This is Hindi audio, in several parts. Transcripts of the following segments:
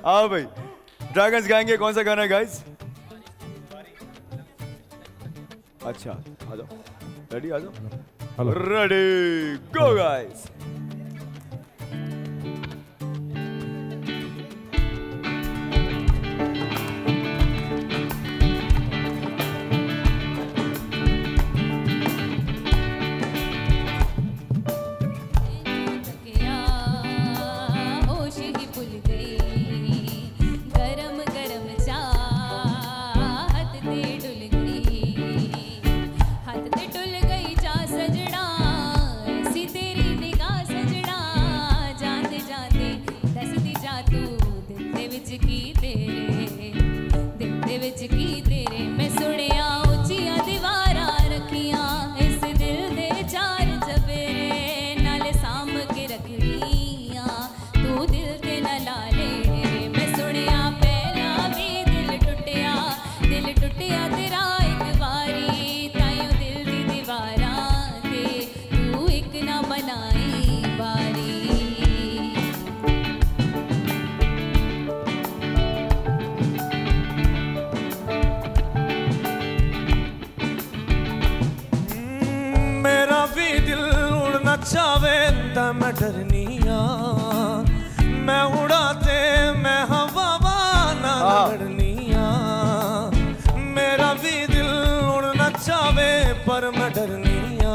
हाँ भाई, ड्रैगन्स गाएंगे कौन सा गाना है गाइस? अच्छा आ जाओ, रेडी आ जाओ, रेडी गो गाइस। चावे ता मैं डरनिया, मैं उड़ाते मैं हवा ना लड़निया। मेरा भी दिल उड़ना चावे पर मैं डरनिया,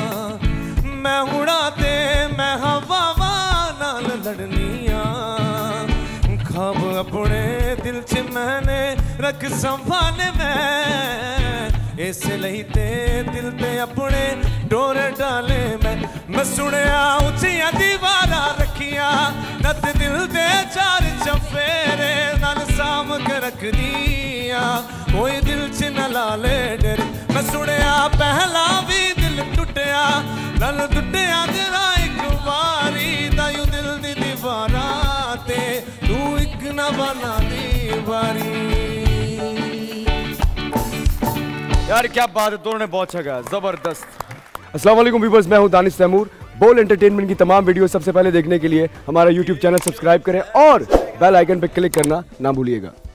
मैं उड़ाते मैं हवा ना लड़निया। ख्वाब अपने दिल च मैंने रख संभाले मैं, इसलिए ते दिल ते अपने डोरे डाले मैं सुनिया उचिया दीवारा रखिया, नत दिल दे चार चफेरे नाल साम के रख दिया, कोई दिल च न लाले डर। मैं सुनिया पहला भी दिल टुटिया, नल टुटिया तेरा एक बारी, तायू दिल दी दीवारा ते तू एक न बना दीवारी। यार क्या बात है, दोनों ने बहुत अच्छा गाया, जबरदस्त। अस्सलाम वालेकुम व्यूअर्स, मैं हूं दानिश तैमूर। बोल एंटरटेनमेंट की तमाम वीडियो सबसे पहले देखने के लिए हमारा यूट्यूब चैनल सब्सक्राइब करें और बेल आइकन पर क्लिक करना ना भूलिएगा।